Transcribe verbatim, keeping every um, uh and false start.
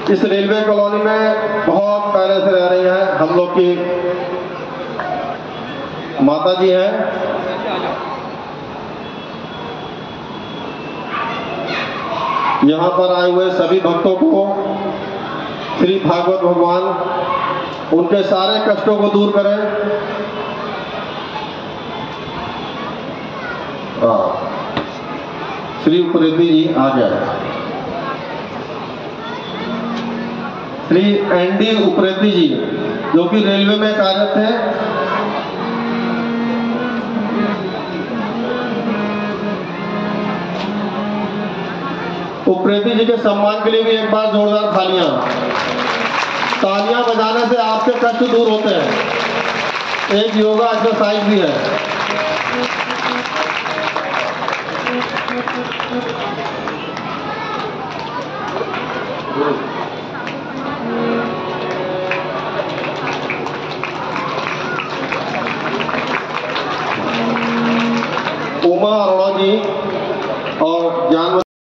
इस railway colony में बहुत पहले से रह रही हैं। हम लोग की माता जी हैं। यहाँ पर आए हुए सभी भक्तों को श्री भागवत भगवान उनके सारे कष्टों को दूर करें। श्री उप्रेती जी आ जाए। श्री एन डी उप्रेती जी जो कि रेलवे में कार्यरत है। उप्रेती जी के सम्मान के लिए भी एक बार जोरदार तालियां तालियां बजाने से आपके कष्ट दूर होते हैं। एक योगा एक्सरसाइज भी है। उमा अरोड़ा जी और ज्ञान